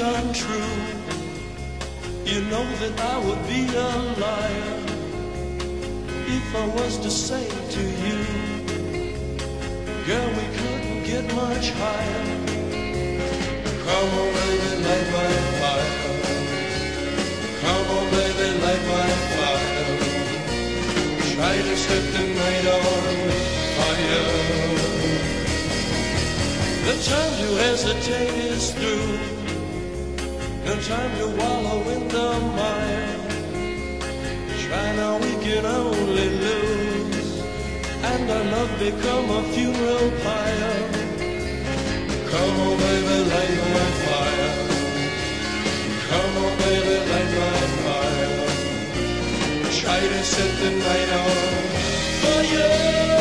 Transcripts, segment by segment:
untrue. You know that I would be a liar if I was to say to you, girl, we couldn't get much higher. Come on, baby, light my fire. Come on, baby, light my fire. Try to set the night on fire. The time to hesitate is through. No time to wallow in the mire. Try now, we can only lose, and our love become a funeral pyre. Come on, baby, light my fire. Come on, baby, light my fire. Try to set the night on fire.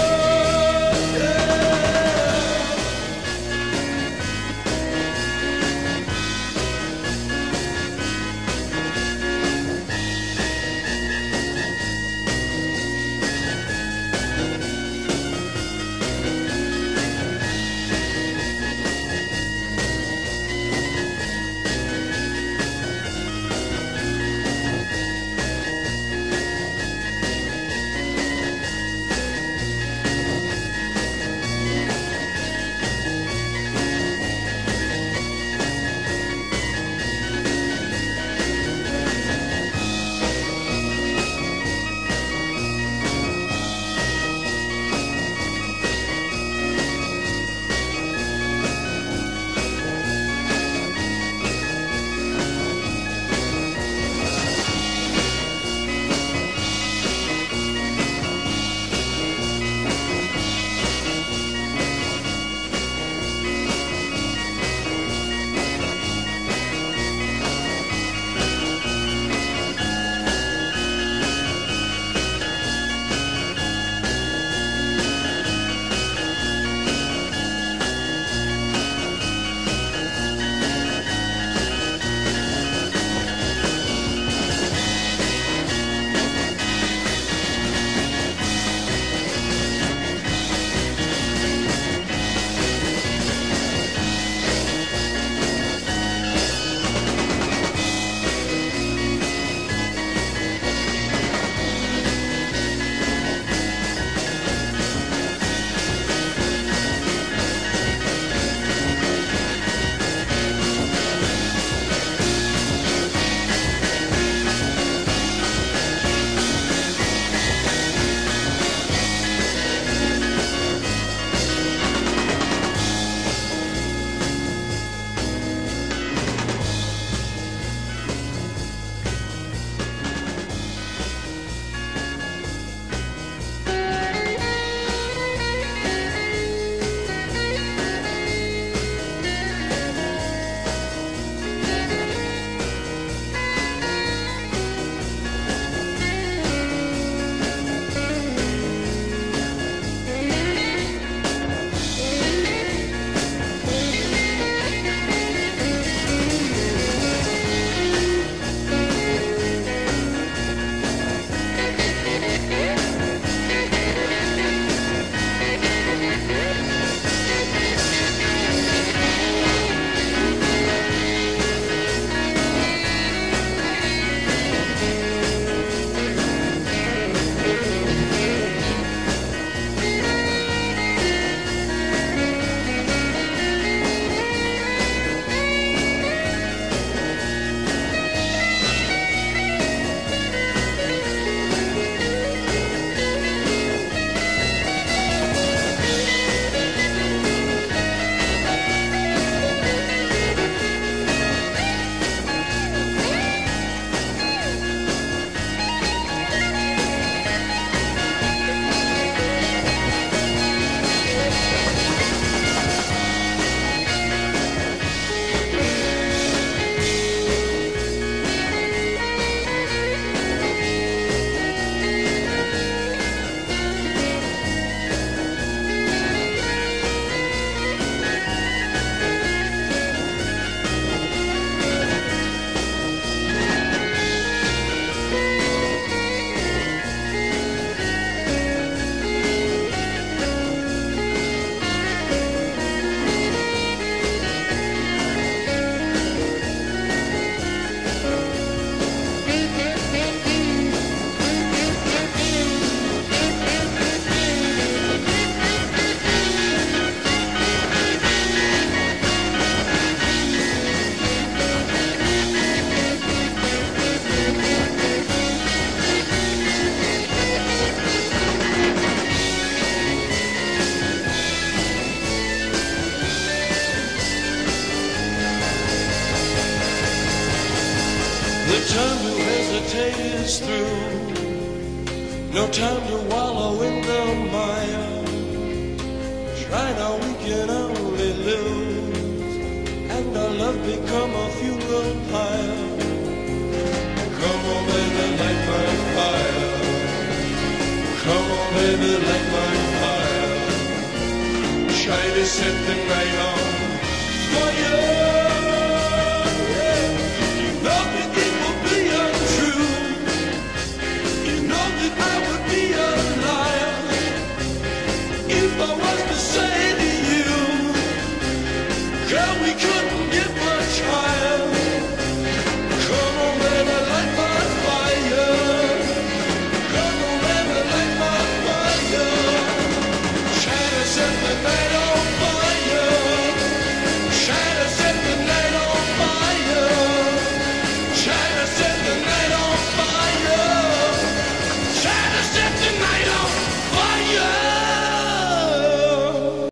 is through. No time to wallow in the mire. Try now, we can only lose, and our love become a funeral pyre. Come on, baby, light my fire. Come on, baby, light my fire. Try to set the night on